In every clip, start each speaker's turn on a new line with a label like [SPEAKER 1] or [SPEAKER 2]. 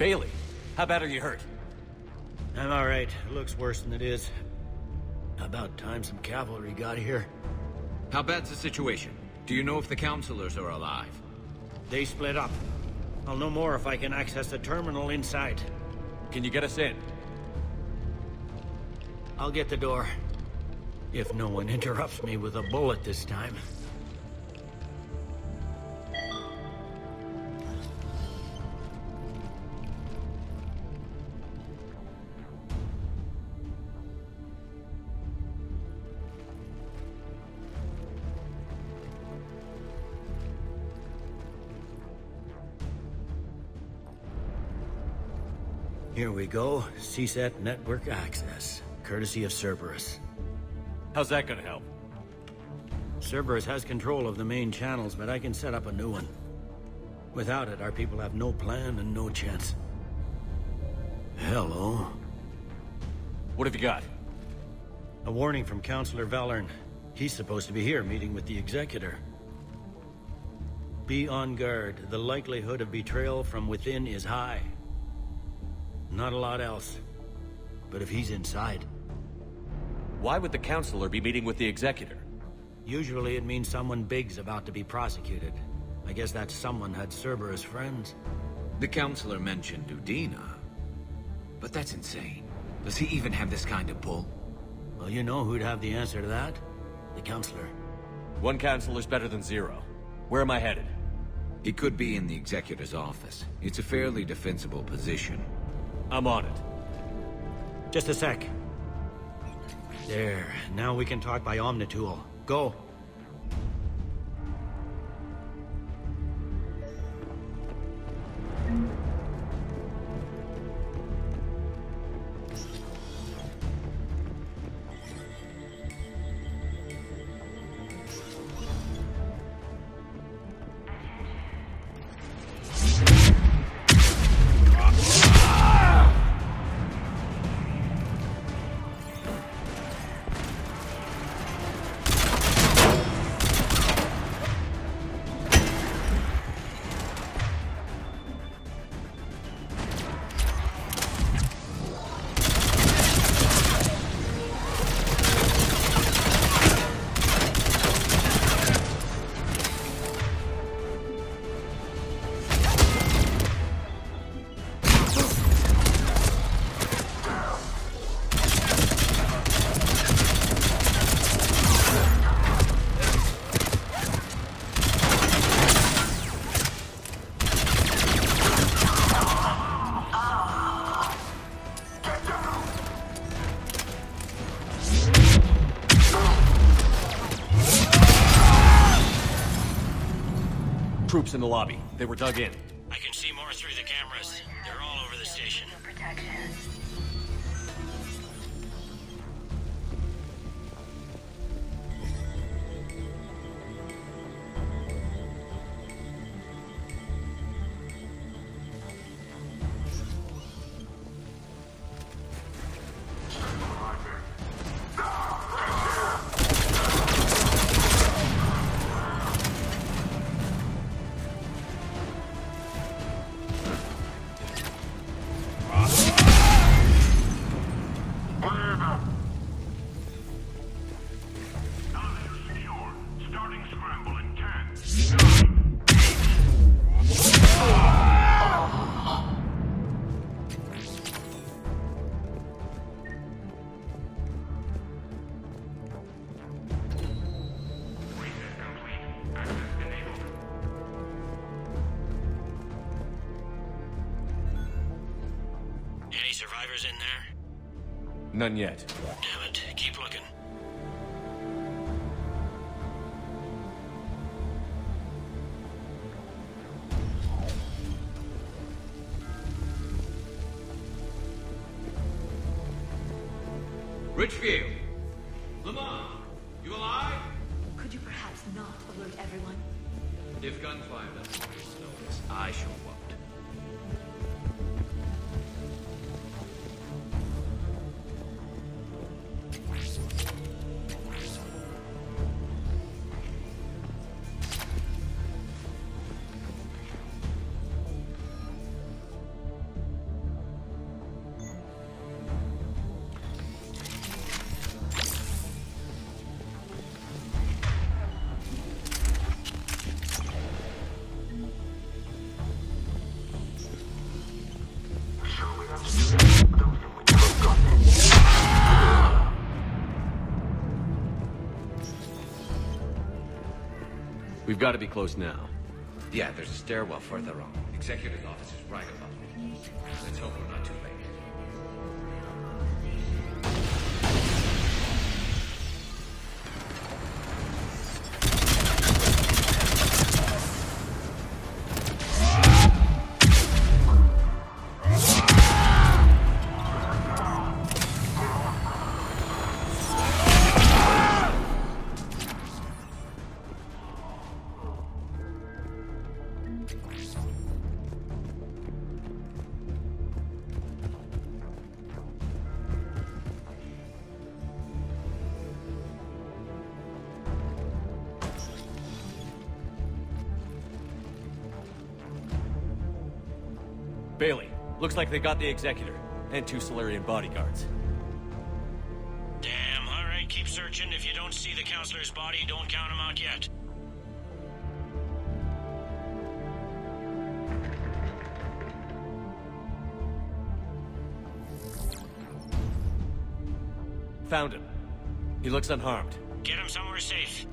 [SPEAKER 1] Bailey, how bad are you hurt?
[SPEAKER 2] I'm alright. It looks worse than it is. About time some cavalry got here.
[SPEAKER 3] How bad's the situation? Do you know if the counselors are alive?
[SPEAKER 2] They split up. I'll know more if I can access the terminal inside.
[SPEAKER 1] Can you get us in?
[SPEAKER 2] I'll get the door. If no one interrupts me with a bullet this time. Here we go. CSAT network access, courtesy of Cerberus.
[SPEAKER 1] How's that gonna help?
[SPEAKER 2] Cerberus has control of the main channels, but I can set up a new one. Without it, our people have no plan and no chance. Hello.
[SPEAKER 1] What have you got?
[SPEAKER 2] A warning from Counselor Valern. He's supposed to be here meeting with the Executor. Be on guard. The likelihood of betrayal from within is high. Not a lot else. But if he's inside...
[SPEAKER 1] Why would the Counselor be meeting with the Executor?
[SPEAKER 2] Usually it means someone big's about to be prosecuted. I guess that someone had Cerberus friends.
[SPEAKER 3] The Counselor mentioned Udina. But that's insane. Does he even have this kind of pull?
[SPEAKER 2] Well, you know who'd have the answer to that? The Counselor.
[SPEAKER 1] One Counselor's better than zero. Where am I headed?
[SPEAKER 3] He could be in the Executor's office. It's a fairly defensible position.
[SPEAKER 1] I'm on it.
[SPEAKER 2] Just a sec. There. Now we can talk by Omnitool. Go.
[SPEAKER 1] Troops in the lobby. They were dug in.
[SPEAKER 2] I can see more through the cameras. They're all over the station. Any survivors in there?
[SPEAKER 1] None yet.
[SPEAKER 2] Damn it. Keep looking.
[SPEAKER 3] Richfield! Lamont! You alive?
[SPEAKER 4] Could you perhaps not alert everyone?
[SPEAKER 3] If gunfire doesn't notice, I shall won't.
[SPEAKER 1] We've got to be close now.
[SPEAKER 3] Yeah, there's a stairwell further on. Executive office is right above me. Let's hope we're not too late.
[SPEAKER 1] Bailey, looks like they got the Executor, and 2 Solarian bodyguards.
[SPEAKER 2] Damn, alright, keep searching. If you don't see the Counselor's body, don't count him out yet.
[SPEAKER 1] Found him. He looks unharmed.
[SPEAKER 2] Get him somewhere safe.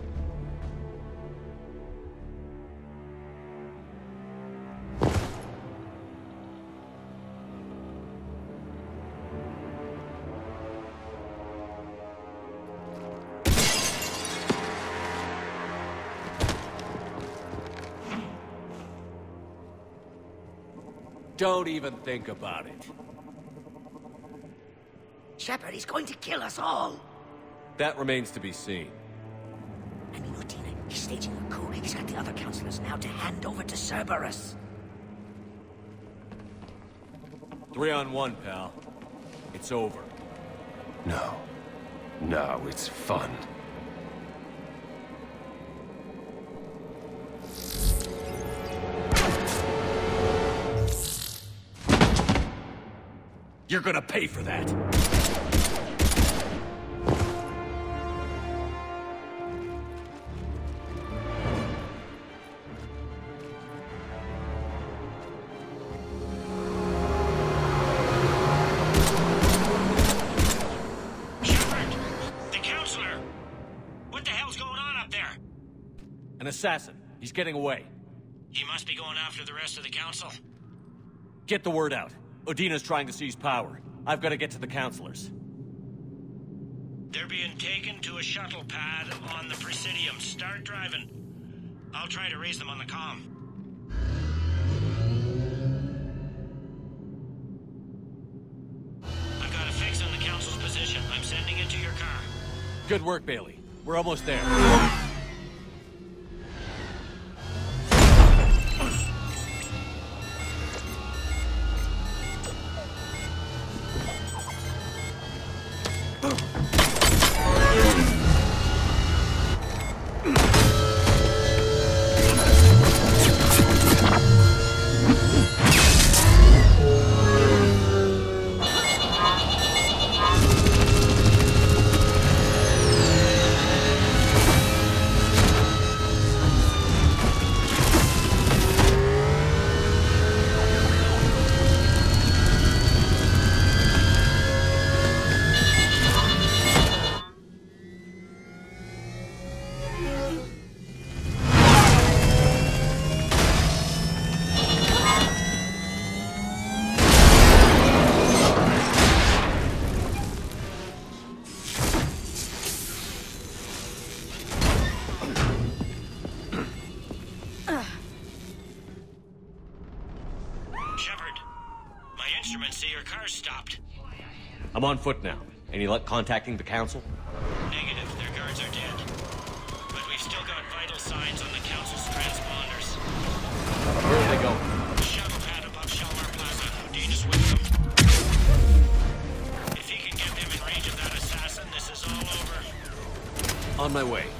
[SPEAKER 1] Don't even think about it.
[SPEAKER 5] Shepard, he's going to kill us all.
[SPEAKER 1] That remains to be seen.
[SPEAKER 5] I mean, Udina, he's staging a coup. He's got the other counselors now to hand over to Cerberus.
[SPEAKER 1] 3-on-1, pal. It's over.
[SPEAKER 6] No. No, it's fun.
[SPEAKER 1] You're gonna pay for that.
[SPEAKER 2] Shepard! The Counselor! What the hell's going on up there?
[SPEAKER 1] An assassin. He's getting away.
[SPEAKER 2] He must be going after the rest of the Council.
[SPEAKER 1] Get the word out. Udina's trying to seize power. I've got to get to the counselors.
[SPEAKER 2] They're being taken to a shuttle pad on the Presidium. Start driving. I'll try to raise them on the comm. I've got a fix on the Council's position. I'm sending it to your car.
[SPEAKER 1] Good work, Bailey. We're almost there. I'm on foot now. Any luck contacting the council?
[SPEAKER 2] Negative. Their guards are dead. But we've still got vital signs on the council's transponders.
[SPEAKER 1] Where are they going?
[SPEAKER 2] Shuttle pad above Shalmar Plaza. Udina's with them. If he can get them in range of that assassin, this is all over.
[SPEAKER 1] On my way.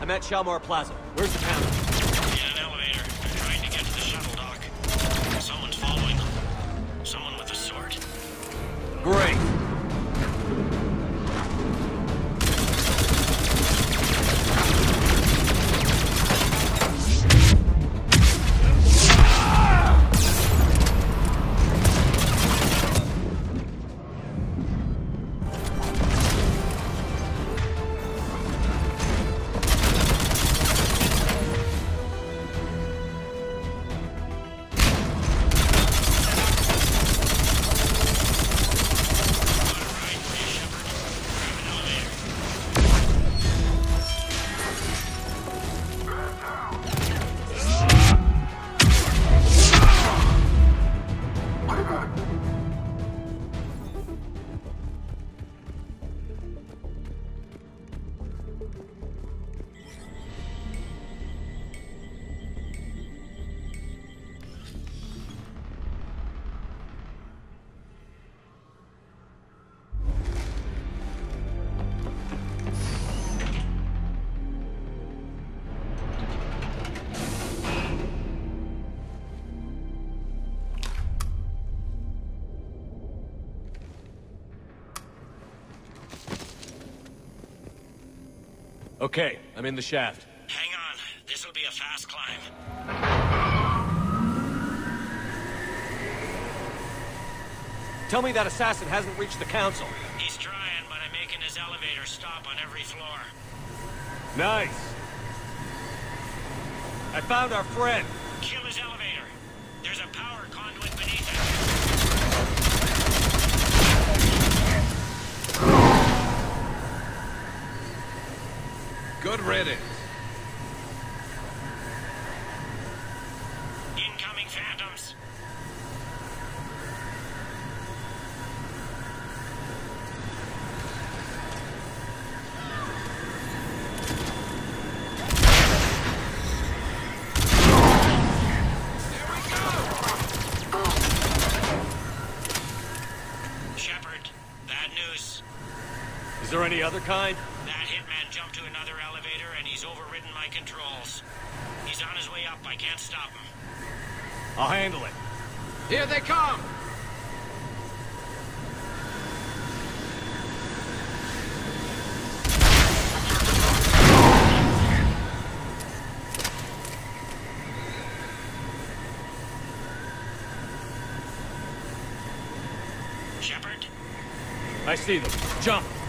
[SPEAKER 1] I'm at Shalmar Plaza. Where's the counter?
[SPEAKER 2] In an elevator. They're trying to get to the shuttle dock. Someone's following them. Someone with a sword.
[SPEAKER 1] Great. Okay, I'm in the shaft.
[SPEAKER 2] Hang on. This'll be a fast climb.
[SPEAKER 1] Tell me that assassin hasn't reached the council.
[SPEAKER 2] He's trying, but I'm making his elevator stop on every floor.
[SPEAKER 1] Nice. I found our friend.
[SPEAKER 2] Kill his elevator. There's a power conduit beneath it.
[SPEAKER 3] Good riddance.
[SPEAKER 2] Incoming phantoms. Shepard, bad news.
[SPEAKER 1] Is there any other kind?
[SPEAKER 2] That hitman jumped to another elevator and he's overridden my controls. He's on his way up. I can't stop him.
[SPEAKER 1] I'll handle it.
[SPEAKER 3] Here they come!
[SPEAKER 2] Shepard?
[SPEAKER 1] I see them. Jump!